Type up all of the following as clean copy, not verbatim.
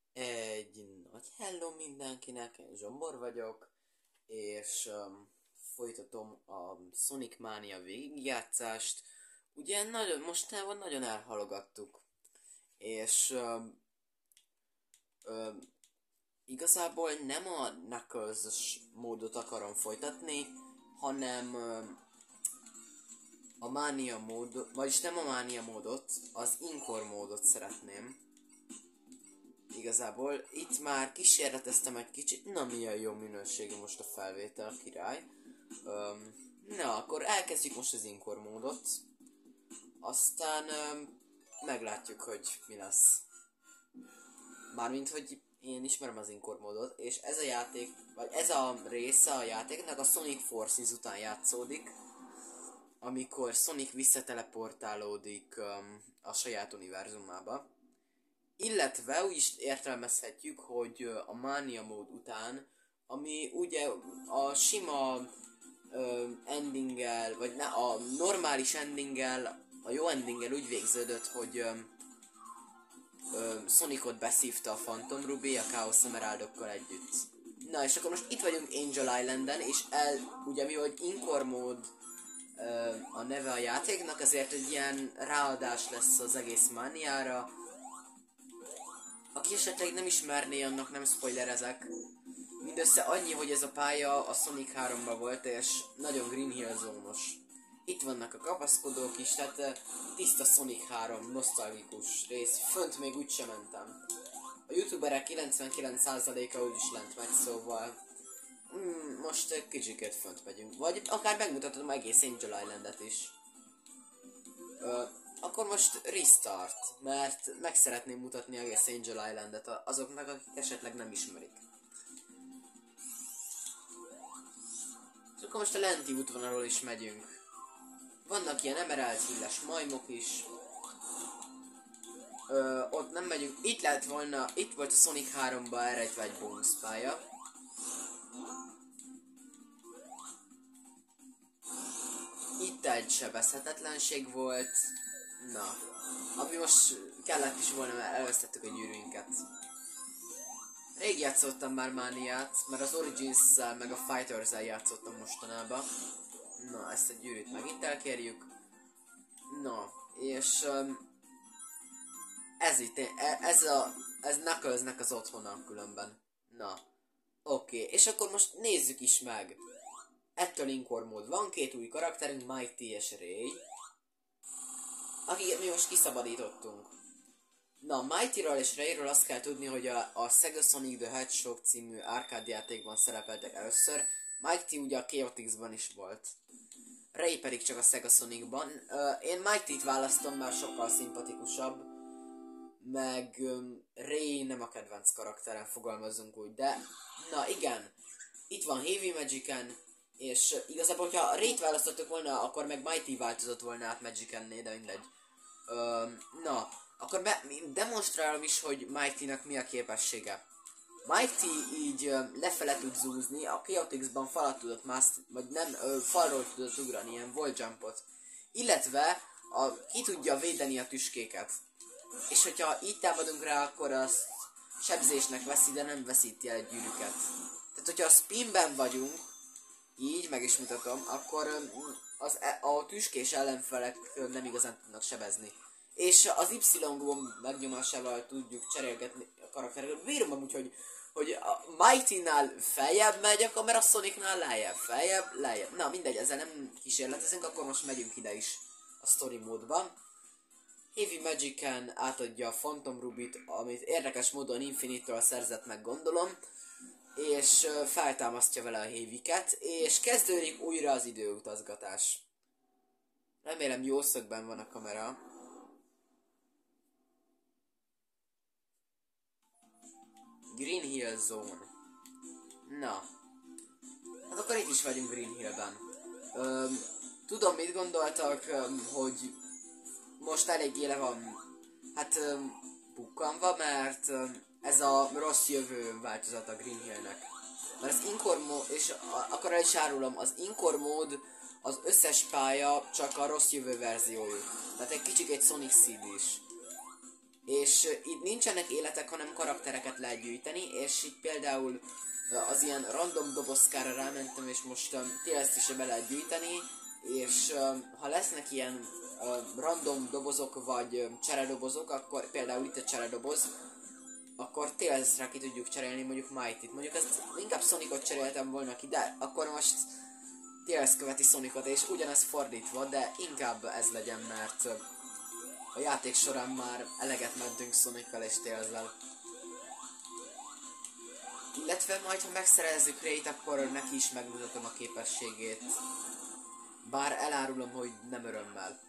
Egy nagy hello mindenkinek, én Zsombor vagyok, és folytatom a Sonic Mania végigjátszást. Ugye mostanában nagyon elhalogattuk, és igazából nem a Knuckles módot akarom folytatni, hanem a Mania módot, vagyis nem a Mania módot, az Inkor módot szeretném. Igazából itt már kísérleteztem egy kicsit, na milyen jó minőségű most a felvétel, király. Na, akkor elkezdjük most az Inkor módot, aztán meglátjuk, hogy mi lesz. Mármint, hogy én ismerem az Inkor módot, és ez a játék, vagy ez a része a játéknak a Sonic Forces után játszódik, amikor Sonic visszateleportálódik a saját univerzumába. Illetve úgy is értelmezhetjük, hogy a Mania mód után, ami ugye a sima endinggel, vagy a normális endinggel, a jó endinggel úgy végződött, hogy Sonicot beszívta a Phantom Ruby a Chaos Emeraldokkal együtt. Na és akkor most itt vagyunk Angel Islanden, és ugye mi, hogy Inkor mód a neve a játéknak, ezért egy ilyen ráadás lesz az egész Maniára. Aki esetleg nem ismerné, annak nem spoilerezek. Mindössze annyi, hogy ez a pálya a Sonic 3-ban volt, és nagyon Green Hill zónos. Itt vannak a kapaszkodók is, tehát tiszta Sonic 3, nosztalgikus rész. Fönt még úgysem mentem. A youtuberek 99%-a úgyis lent megy, szóval most kicsikét fönt megyünk. Vagy akár megmutatom egész Angel Islandet is. Akkor most restart, mert meg szeretném mutatni egész Angel Islandet azoknak, akik esetleg nem ismerik. És akkor most a lenti útvonalról is megyünk. Vannak ilyen Emerald Hill-es majmok is. Ott nem megyünk. Itt lett volna, itt volt a Sonic 3-ba elrejtve egy bónusz pálya. Itt egy sebezhetetlenség volt. Na, ami most kellett is volna, mert elvesztettük a gyűrűnket. Rég játszottam már Mániát, mert az Origins-szel meg a Fighters-el játszottam mostanában. Na, ezt a gyűrűt megint elkérjük. Na, és ez itt, ez Knuckles-nek az otthona különben. Na, oké, és akkor most nézzük is meg. Ettől Inkor mód van, két új karakterünk, Mighty és Ray, akiket mi most kiszabadítottunk. Na, Mightyról és Rayről azt kell tudni, hogy a Sega Sonic the Hedgehog című arcade játékban szerepeltek először. Mighty ugye a Chaotix-ban is volt. Ray pedig csak a Sega Sonicban. Én Mighty-t választom, mert sokkal szimpatikusabb. Meg Ray nem a kedvenc karakterem, fogalmazunk úgy, de... Na igen, itt van Heavy Magicen, és igazából, hogyha Ray-t választottuk volna, akkor meg Mighty változott volna át Magicen-né, de mindegy. Na, akkor demonstrálom is, hogy Mighty-nak mi a képessége. Mighty így lefele tud zúzni, a Chaotix-ban falat tudott mászni, vagy nem, falról tudott ugrani, ilyen wall jumpot. Illetve ki tudja védeni a tüskéket. És hogyha így támadunk rá, akkor azt sebzésnek veszi, de nem veszíti el egy gyűrűket. Tehát hogyha a spinben vagyunk, így meg is mutatom, akkor a tüskés ellenfelek nem igazán tudnak sebezni. És az Y-gomb megnyomásával tudjuk cserélgetni a karaktereket. Bírom amúgy, hogy a Mighty-nál feljebb megy a kamera, Sonicnál lejjebb, feljebb, lejjebb. Na mindegy, ezzel nem kísérletezünk, akkor most megyünk ide is a story módban. Heavy Magicen átadja a Phantom Rubit, amit érdekes módon Infinite-től szerzett meg, gondolom, és feltámasztja vele a Heavy-ket, és kezdődik újra az időutazgatás. Remélem jó szögben van a kamera. Green Hill Zone. Na. Hát akkor itt is vagyunk Green Hillben. Tudom, mit gondoltak, hogy most eléggé le van, hát bukkanva, mert ez a rossz jövő változat a Green Hillnek. Mert az Inkor mód, és akkor el is árulom, az Inkor mód az összes pálya csak a rossz jövő verziójuk. Tehát egy kicsit egy Sonic Seed is. és itt nincsenek életek, hanem karaktereket lehet gyűjteni, és itt például az ilyen random dobozkára rámentem, és most Tails-t is be lehet gyűjteni, és ha lesznek ilyen random dobozok, vagy cseredobozok, akkor például itt a cseredoboz, akkor Tails-re ki tudjuk cserélni mondjuk Mighty-t. Mondjuk ezt inkább Sonicot cseréltem volna ki, de akkor most Tails követi Sonicot, és ugyanez fordítva, de inkább ez legyen, mert a játék során már eleget mentünk Soniccal és Tails-lel. Illetve majd, ha megszerezzük Ray-t, akkor neki is megmutatom a képességét. Bár elárulom, hogy nem örömmel.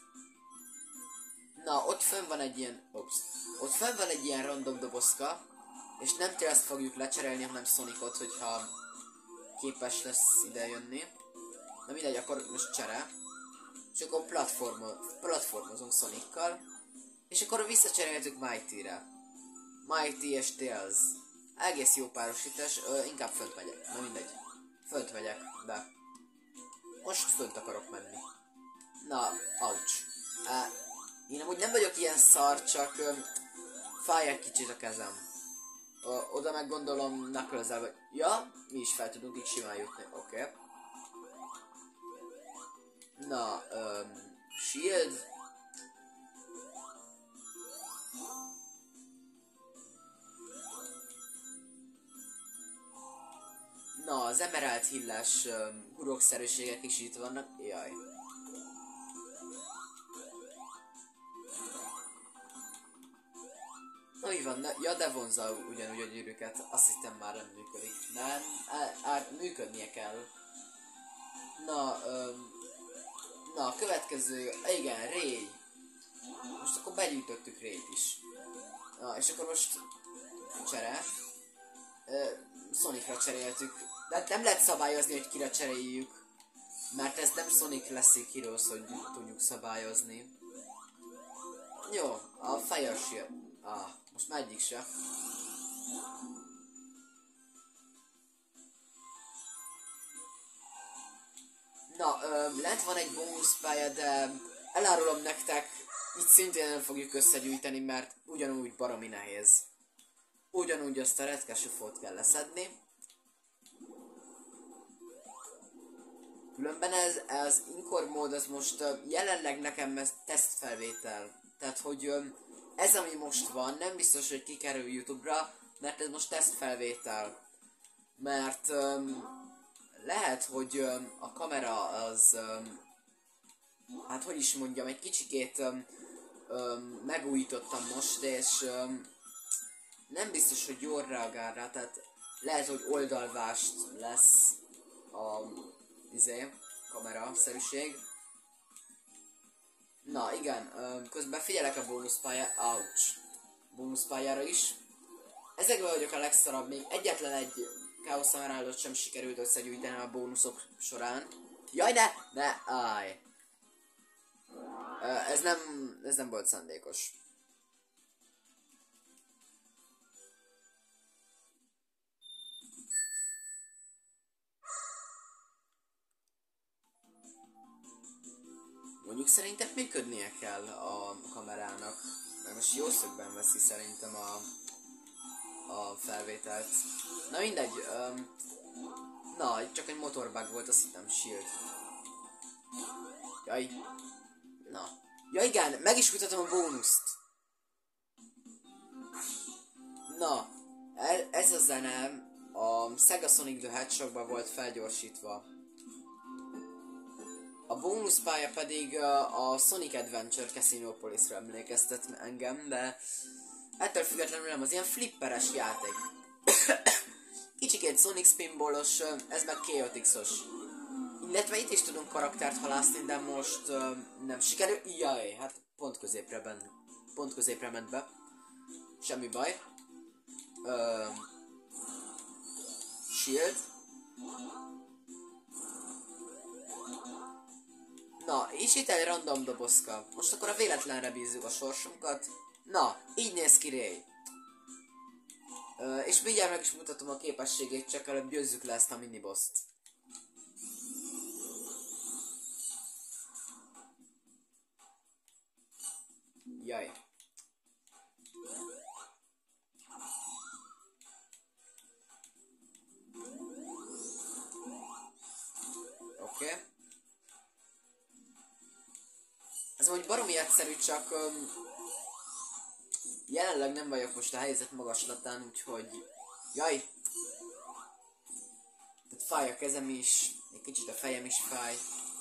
Na, ott fönn van egy ilyen... Ott fönn van egy ilyen random dobozka, és nem Tails-t fogjuk lecserélni, hanem Sonicot, hogyha képes lesz ide jönni. Na mindegy, akkor most csere. És akkor platformozunk Sonic-kal. És akkor visszacseréltük Mighty-re. Mighty és Tails. Egész jó párosítás, inkább fönt megyek. Na mindegy. Fönt megyek, de... Most fönt akarok menni. Na, ouch. Én amúgy nem vagyok ilyen szar, csak fáj egy kicsit a kezem. Oda meg gondolom Knuckles-el, vagy... Ja, mi is fel tudunk így simán jutni, oké. Na, Shield. Na, az Emerald Hill-es hurokszerűségek is itt vannak. Jaj. Na mi van? Ja, de vonza ugyanúgy a gyűrűket. Azt hittem már nem működik. Nem, működnie kell. Na, a következő, igen, Ray. Most akkor begyűjtöttük Ray-t is. Na, és akkor most csere. Sonicra cseréltük. De nem lehet szabályozni, hogy kire cseréljük. Mert ez nem Sonic lesz Heroes, hogy tudjuk szabályozni. Jó, a Fire Shield. Most már egyik se. Na, lent van egy bónuszpálya, de elárulom nektek, itt szintén nem fogjuk összegyűjteni, mert ugyanúgy baromi nehéz. Ugyanúgy azt a retkes UFO-t kell leszedni. Különben ez Encore mód, az most jelenleg nekem ez tesztfelvétel. Tehát, hogy ez ami most van, nem biztos, hogy kikerül YouTube-ra, mert ez most tesztfelvétel. Mert lehet, hogy a kamera az, hát hogy is mondjam, egy kicsikét megújítottam most, és nem biztos, hogy jól reagál rá, tehát lehet, hogy oldalvást lesz a kamera-szerűség. Na igen, közben figyelek a bónuszpályára is. Ezekből vagyok a legszarabb, még egyetlen egy Chaos Emeraldot sem sikerült összegyűjteni a bónuszok során. Jaj, ne, állj! Ez nem volt szándékos. Mondjuk szerintem működnie kell a kamerának, mert most jó szögben veszi szerintem a felvételt. Na mindegy, na, csak egy motorbug volt, azt hittem Shield. Jaj. Na. Ja igen, meg is mutatom a bónuszt. Na, ez a zene a Sega Sonic the Hedgehogban volt felgyorsítva. A bónuszpálya pedig a Sonic Adventure Casinopolisra emlékeztet engem, de ettől függetlenül nem, az ilyen flipperes játék. Kicsikét Sonic Spinballos, ez meg Chaotixos. Illetve itt is tudunk karaktert halászni, de most nem sikerül. Jaj, hát pont középre ment be. Semmi baj. Shield. Na, és itt egy random dobozka. Most akkor a véletlenre bízzuk a sorsunkat. Na, így néz ki Ray. És mindjárt meg is mutatom a képességét, csak előbb győzzük le ezt a minibosst. Jaj. hogy baromi egyszerű, csak jelenleg nem vagyok most a helyzet magaslatán, úgyhogy... Jaj! Tehát fáj a kezem is, egy kicsit a fejem is fáj.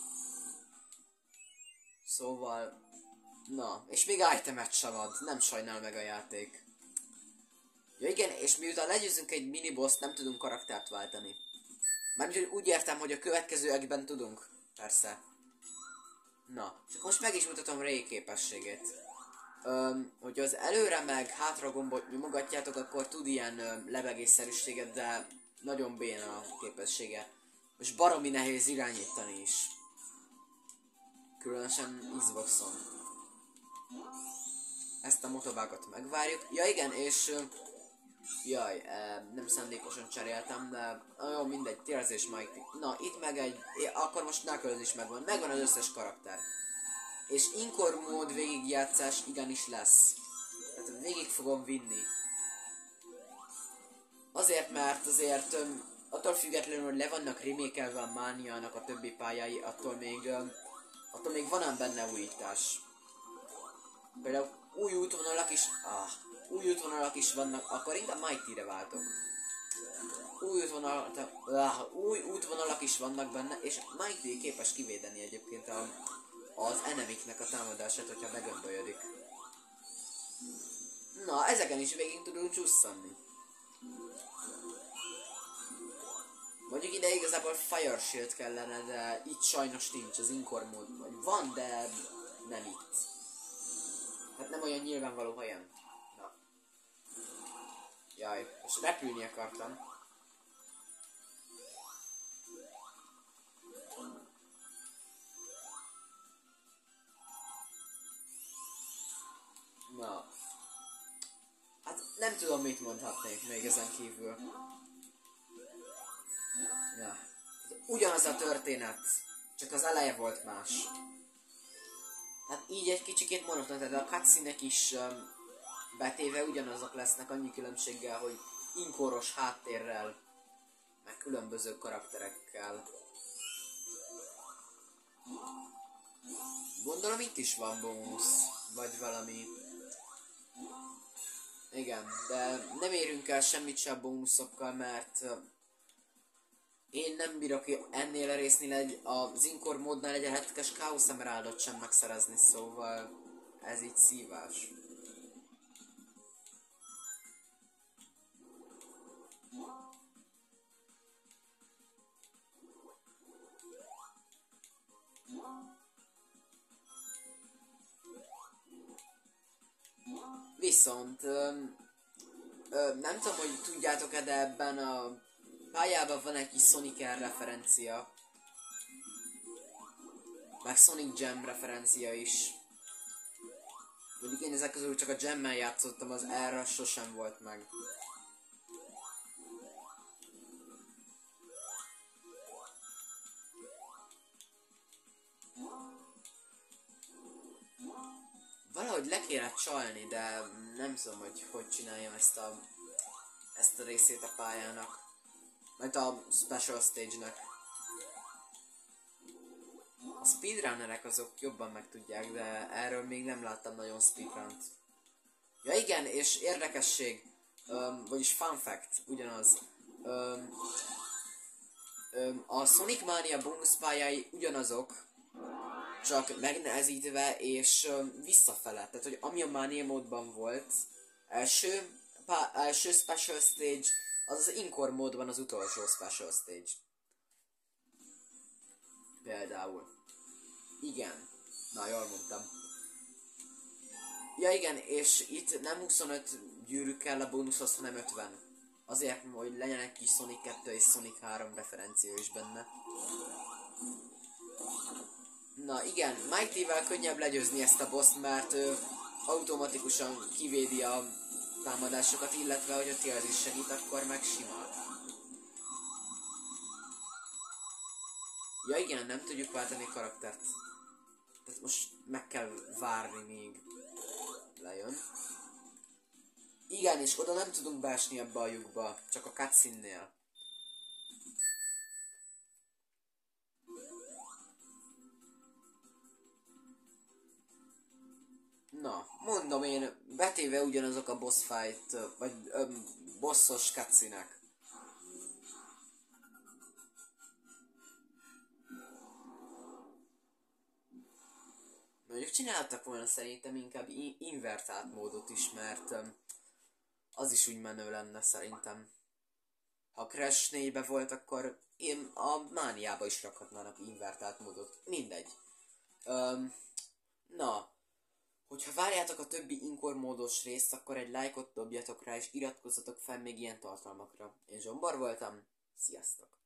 Szóval... Na, és még itemet sem ad, nem sajnál meg a játék. Ja igen, és miután legyőzünk egy miniboss, nem tudunk karaktert váltani. Mármint úgy értem, hogy a következőekben tudunk. Persze. Na, és akkor most meg is mutatom Ray képességét. Hogy az előre meg hátra gombot nyomogatjátok, akkor tud ilyen lebegésszerűséget, de nagyon béna a képessége. És baromi nehéz irányítani is. Különösen Xboxon. Ezt a motobágot megvárjuk. Ja igen, és... Jaj, nem szándékosan cseréltem, de jó, mindegy, Tears és Mighty. Na, itt meg egy... Akkor most Knuckles is megvan. Megvan az összes karakter. És Encore mód végigjátszás igenis lesz. Tehát végig fogom vinni. Azért, mert azért attól függetlenül, hogy le vannak remékelve a mániának a többi pályái, attól még van ám benne újítás. Például új útvonalak is vannak, akkor inkább Mighty-re váltok. Új útvonalak is vannak benne, és Mighty képes kivédeni egyébként az enemiknek a támadását, hogyha megömbölyödik. Na, ezeken is végig tudunk csusszanni. Mondjuk ide igazából Fire Shield kellene, de itt sajnos nincs, az Encore mód. Vagy van, de nem itt. Hát nem olyan nyilvánvaló helyen. Na. Jaj, most repülni akartam. Na. Hát nem tudom, mit mondhatnék még ezen kívül. Ja. Ugyanaz a történet, csak az eleje volt más. Hát így egy kicsikét monoton, de a cutscene-ek is betéve ugyanazok lesznek, annyi különbséggel, hogy inkoros háttérrel, meg különböző karakterekkel. Gondolom itt is van bónusz, vagy valami. Igen, de nem érünk el semmit se a bónuszokkal, mert én nem bírok ennél a résznél az Encore módnál egy hetkes Chaos Emeraldot sem megszerezni, szóval ez így szívás. Viszont nem tudom, hogy tudjátok-e, de ebben a pályában van egy kis Sonic R referencia. Meg Sonic Jam referencia is. Mondjuk én ezek közül csak a Jam-mel játszottam, az R sosem volt meg. Valahogy le kéne csalni, de nem tudom, hogy csináljam ezt a részét a pályának. Majd a Special Stage-nek. A speedrunnerek azok jobban megtudják, de erről még nem láttam nagyon speedrunt. Ja igen, és érdekesség, vagyis fun fact, ugyanaz. A Sonic Mania bónuszpályái ugyanazok, csak megnehezítve és visszafele. Tehát, hogy ami a Mania módban volt, első Special Stage, az Encore módban az utolsó Special Stage. Például. Igen. Na, jól mondtam. Ja igen, és itt nem 25 gyűrű kell a bónuszhoz, hanem 50. Azért, hogy legyen egy kis Sonic 2 és Sonic 3 referencia is benne. Na igen, Mighty-vel könnyebb legyőzni ezt a boss, mert ő automatikusan kivédi a támadásokat, illetve hogy a Tails is segít, akkor meg sima. Ja igen, nem tudjuk váltani karaktert. Tehát most meg kell várni, míg lejön. Igen, és oda nem tudunk beesni ebbe a lyukba, csak a cutscene-nél. Na, mondom én, betéve ugyanazok a boss fight, vagy bossos cutscene-ek. Mondjuk csináltak volna szerintem inkább invertált módot is, mert az is úgy menő lenne szerintem. Ha Crash 4-be volt, akkor én a mániába is rakhatnának invertált módot. Mindegy. Na, hogyha várjátok a többi inkor módos részt, akkor egy lájkot dobjatok rá, és iratkozzatok fel még ilyen tartalmakra. Én Zsombar voltam, sziasztok!